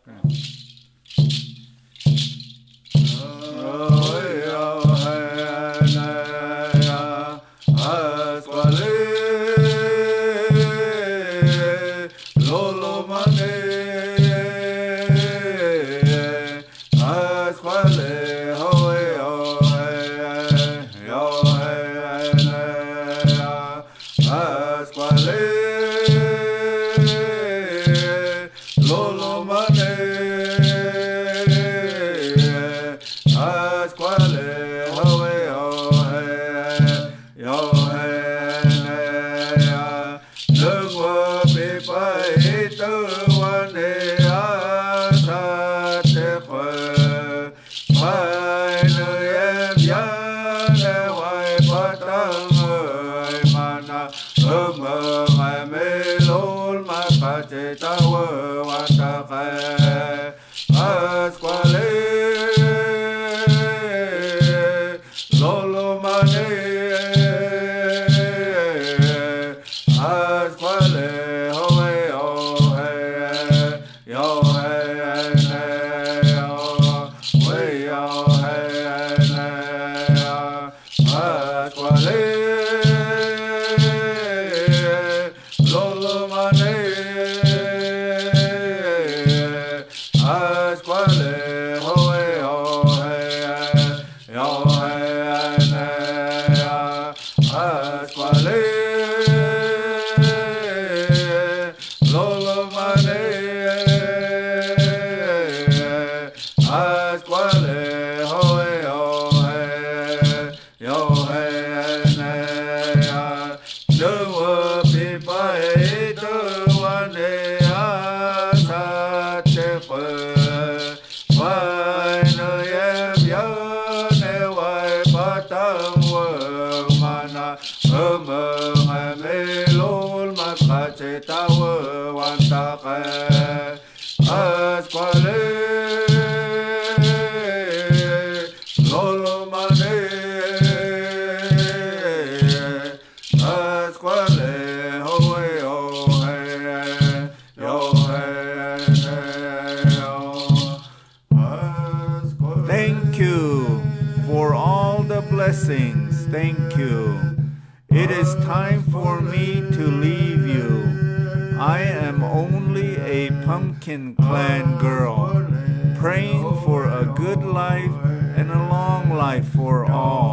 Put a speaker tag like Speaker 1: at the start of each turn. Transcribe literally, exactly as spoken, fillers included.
Speaker 1: Thank you for all the blessings. Thank you. It is time for me to leave you. I am only a pumpkin clan girl, praying for a good life and a long life for all.